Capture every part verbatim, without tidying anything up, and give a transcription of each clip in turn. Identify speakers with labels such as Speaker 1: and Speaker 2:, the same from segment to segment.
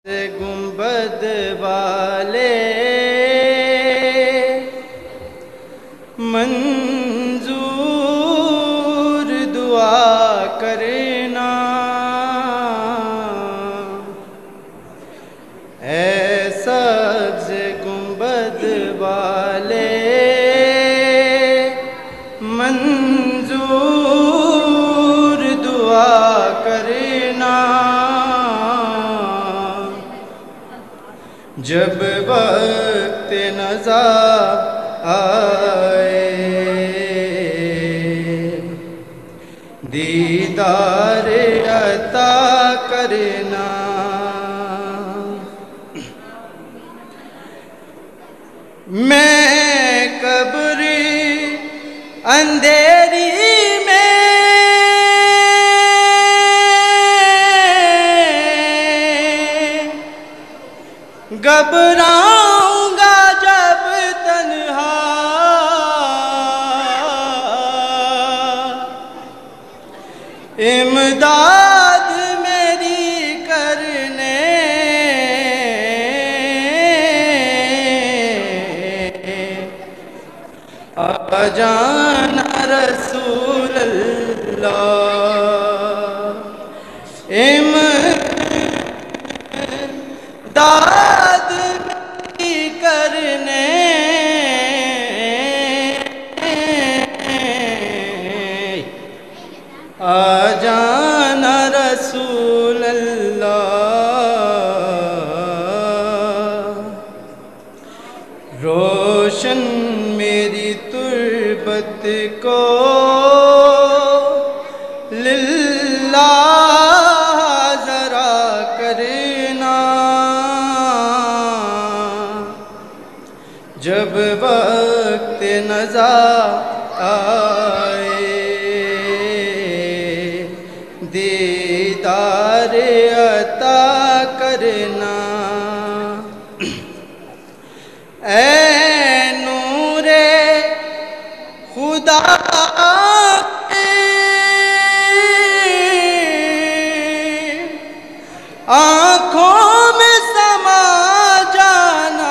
Speaker 1: गुंबद वाले मंजूर दुआ करना, ऐ सब्ज़ गुंबद वाले मंजूर दुआ करना। जब वक्त नज़ा आए दीदार अता करना। मैं कब्र अंधेरी में घबराऊंगा जब तन्हा, इमदाद मेरी करने आ जाना रसूल अल्लाह। इमदाद मेरी करने आ जाना रसूल अल्लाह। रोशन मेरी तुर्बत को लिल्लाह ज़रा करना। जब वक्त नज़ा आए दीदार अता करना। ऐ नूरे खुदा आँखों में समा जाना।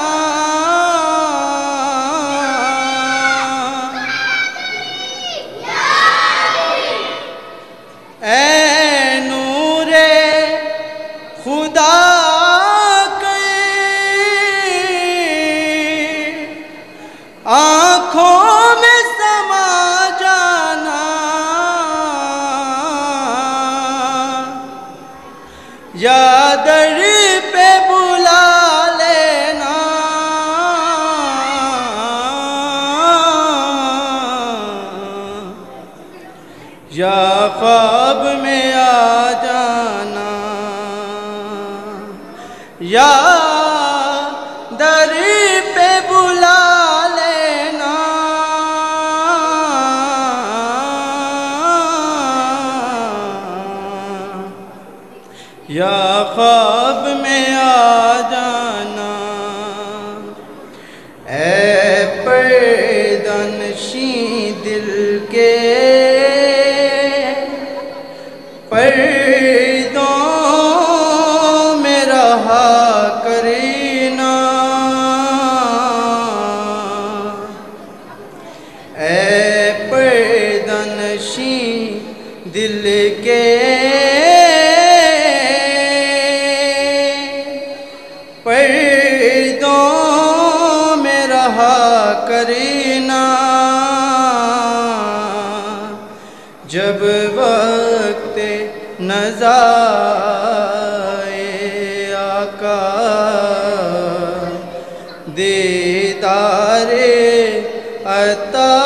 Speaker 1: ऐ नूरे खुदा आँखों में समा जाना। या दर पे बुला लेना, या ख्वाब में आ जाना। या दर पे बुला लेना, या ख्वाब में आ जाना। ऐ पर्दानशी दिल के पर्दों में रहा करना। ऐ पर्दानशी दिल के पर्दों में रहा करना। जब वक्त नज़ा आए आका दीदार अता